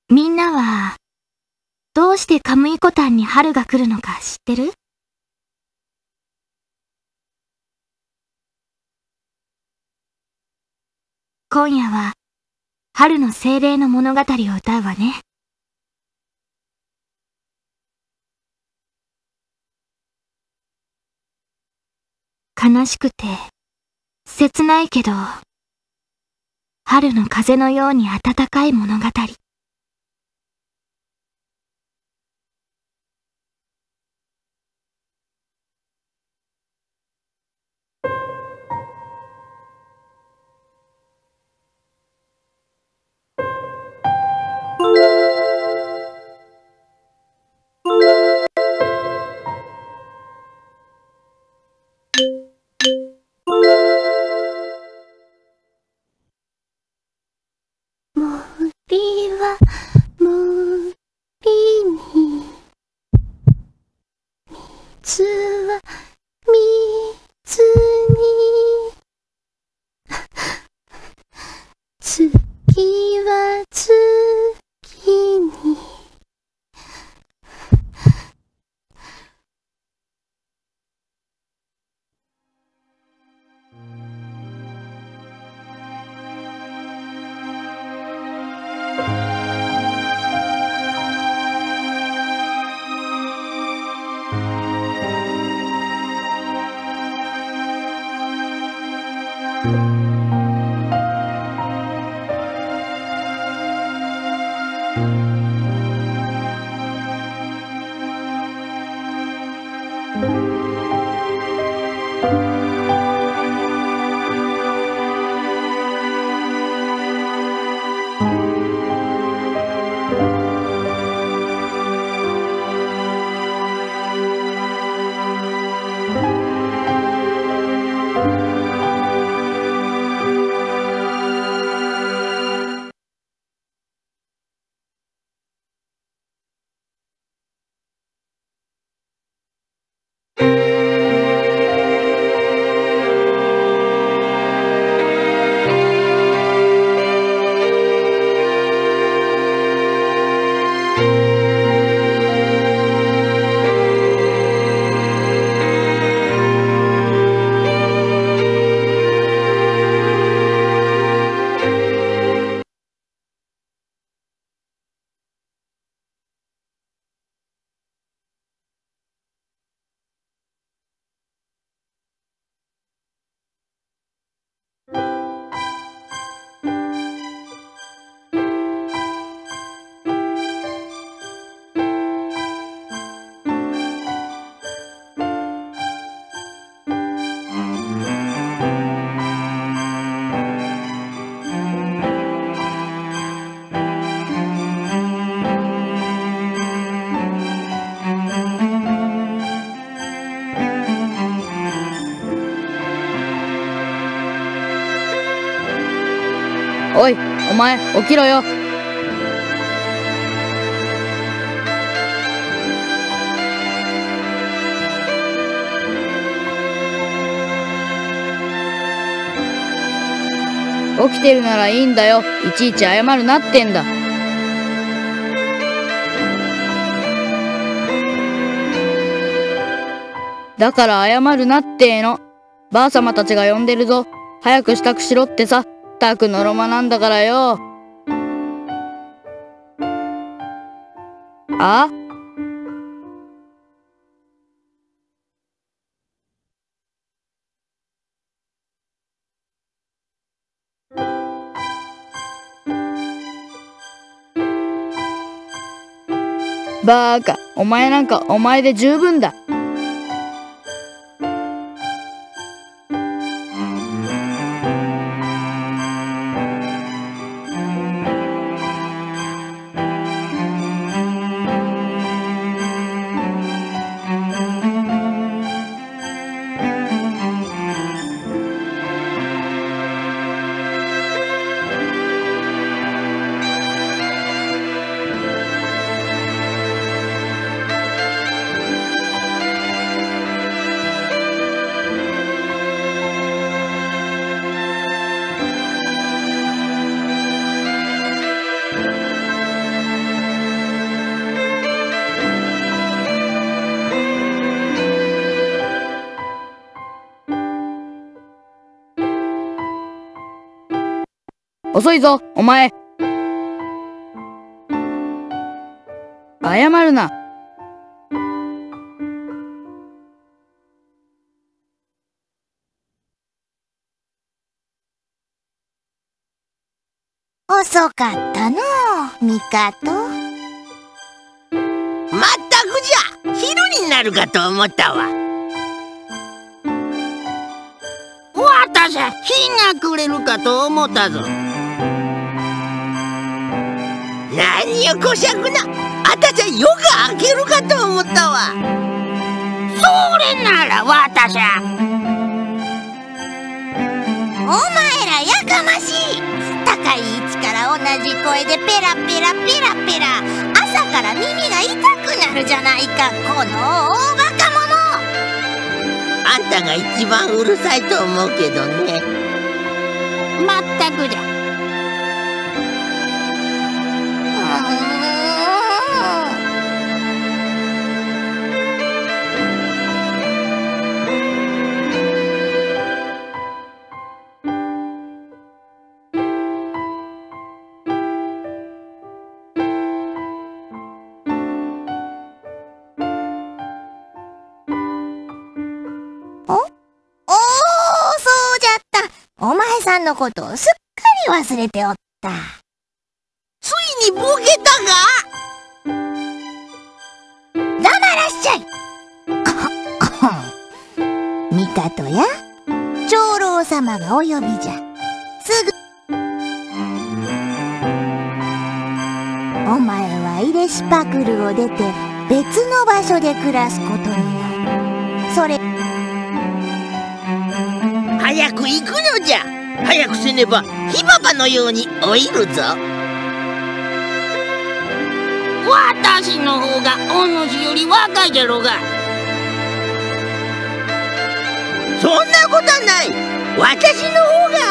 みんなは、どうしてカムイコタンに春が来るのか知ってる？今夜は、春の精霊の物語を歌うわね。悲しくて、切ないけど、春の風のように暖かい物語。 森は森に、水は水に、月は月に。 おい、お前起きろよ。起きてるならいいんだよ。いちいち謝るなってんだ。だから謝るなっての。ばあさまたちが呼んでるぞ。早く支度しろってさ。たくのろまなんだからよ。あ？バーカ、お前なんかお前で十分だ。 遅いぞ、お前。謝るな。 遅かったのう、ミカト。 まったくじゃ、昼になるかと思ったわ。私は日が暮れるかと思ったぞ。何をこしゃくな、あたしは夜が明けるかと思ったわ。それなら私は。 お前らやかましい。高い位置から同じ声でペラペラペラペラ。朝から耳が痛くなるじゃないか、この大バカ者。 あんたが一番うるさいと思うけどね。まったくじゃ。 お前さんのことをすっかり忘れておった。 ついにボケたか。 黙らしちゃい。ミカトや長老様がお呼びじゃ。すぐ。お前はイレシパクルを出て別の場所で暮らすことになる。それ早く行くのじゃ。早くせねば火パパのように老いるぞ。私の方がお主より若いじゃろうが。そんなことはない。私の方が。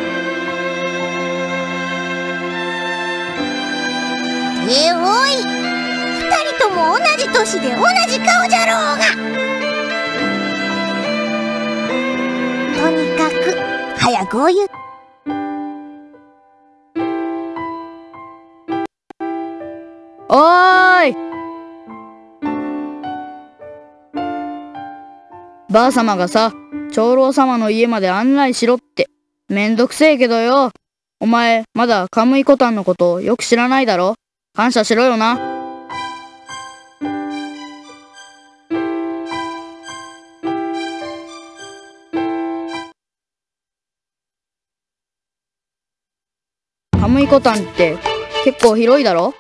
ておい、二人とも同じ年で同じ顔じゃろうが。とにかく早くお湯。 おーい。ばあさまがさ、長老様の家まで案内しろって。めんどくせえけどよ。お前まだカムイコタンのことよく知らないだろ。感謝しろよな。カムイコタンって結構広いだろ。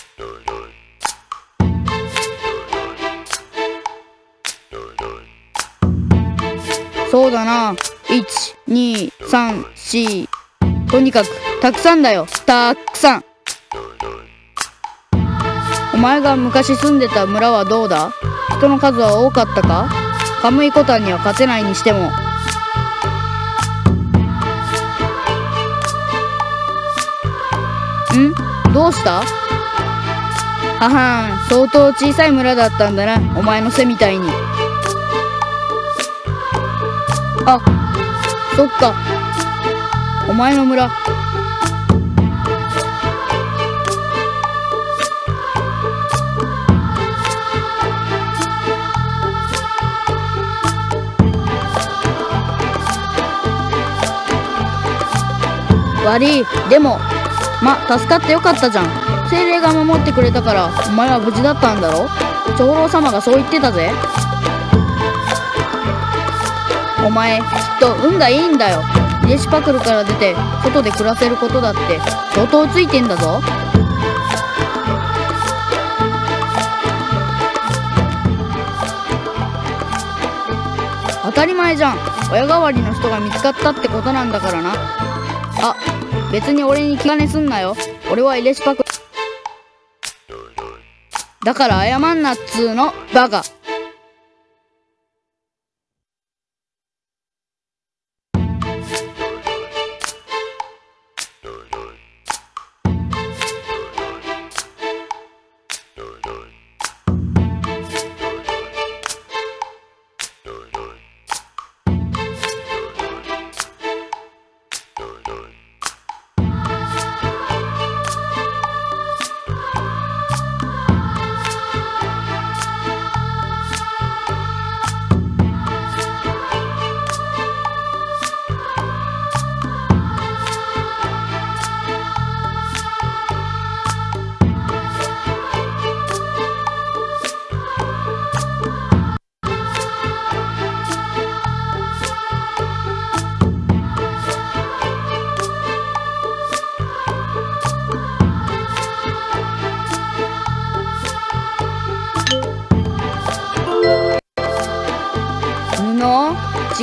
そうだな。1、2、3、4。とにかくたくさんだよ。たくさん。お前が昔住んでた村はどうだ？人の数は多かったか？カムイコタンには勝てないにしても。どうした？ははん、相当小さい村だったんだな、お前の背みたいに。あ、そっか。お前の村。悪い。でも助かってよかったじゃん。精霊が守ってくれたからお前は無事だったんだろ。長老様がそう言ってたぜ。お前きっと運がいいんだよ。イレシパクルから出て外で暮らせることだって相当ついてんだぞ。当たり前じゃん。親代わりの人が見つかったってことなんだからな。あ、別に俺に気兼ねすんなよ。俺はイレシパクルだから謝んなっつーの、バカ。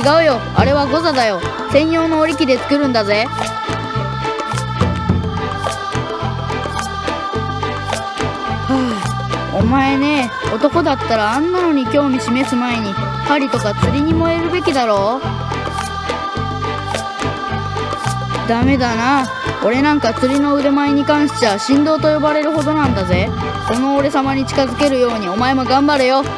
違うよ、あれはゴザだよ。専用の織り機で作るんだぜ。お前ね、男だったらあんなのに興味示す前に針とか釣りに燃えるべきだろう。ダメだな、俺なんか釣りの腕前に関しちゃ神童と呼ばれるほどなんだぜ。この俺様に近づけるようにお前も頑張れよ。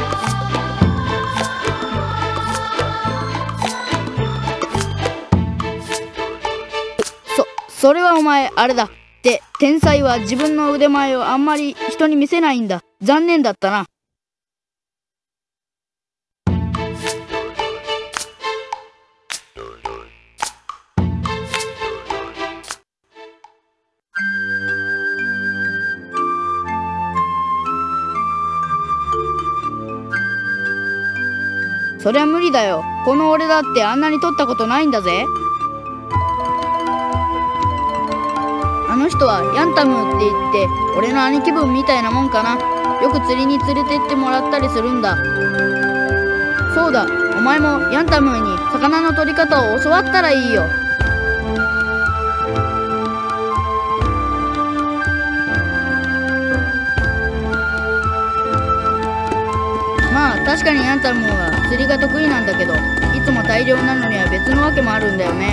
それはお前あれだ。って天才は自分の腕前をあんまり人に見せないんだ。残念だったな。そりゃ無理だよ。この俺だってあんなに取ったことないんだぜ。あの人はヤンタムーって言って俺の兄貴分みたいなもんかな。よく釣りに連れてってもらったりするんだ。そうだ、お前もヤンタムーに魚の取り方を教わったらいいよ。まあ確かにヤンタムーは釣りが得意なんだけど、いつも大漁なのには別のわけもあるんだよね。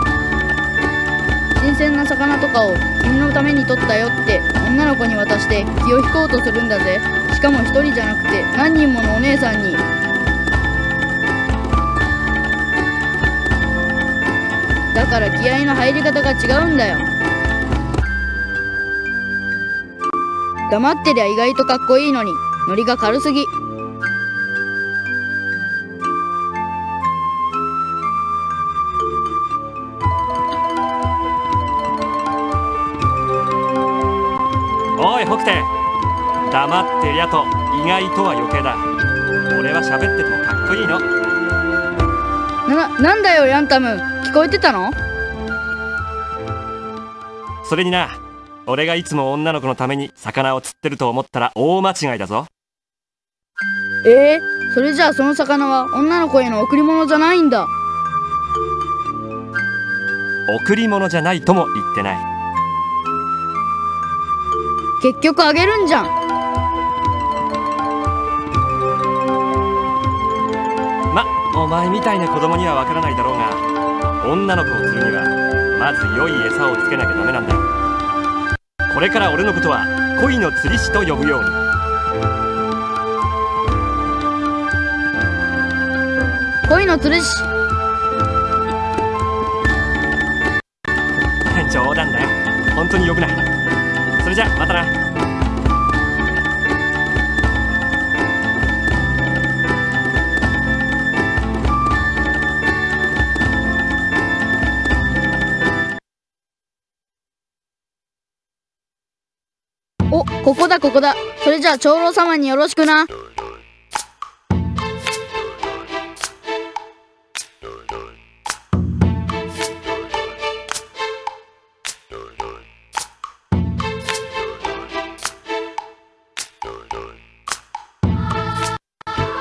新鮮な魚とかを君のために取ったよって女の子に渡して気を引こうとするんだぜ。しかも一人じゃなくて何人ものお姉さんに。だから気合いの入り方が違うんだよ。黙ってりゃ意外とかっこいいのにノリが軽すぎ。 おい北帝、黙ってりゃと意外とは余計だ。俺は喋っててもかっこいいの。 なんだよヤンタム、聞こえてたの？ それにな、俺がいつも女の子のために魚を釣ってると思ったら大間違いだぞ。 それじゃあその魚は女の子への贈り物じゃないんだ。 贈り物じゃないとも言ってない。 結局あげるんじゃん。 お前みたいな子供にはわからないだろうが、女の子を釣るにはまず良い餌をつけなきゃダメなんだよ。これから俺のことは恋の釣り師と呼ぶように。 恋の釣り師。 冗談だよ、本当に呼ぶな。それじゃまたな。 お、ここだここだ。それじゃあ長老様によろしくな。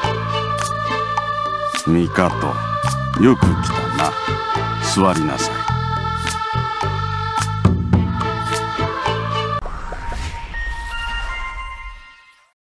ミカト、よく来たな。座りなさい。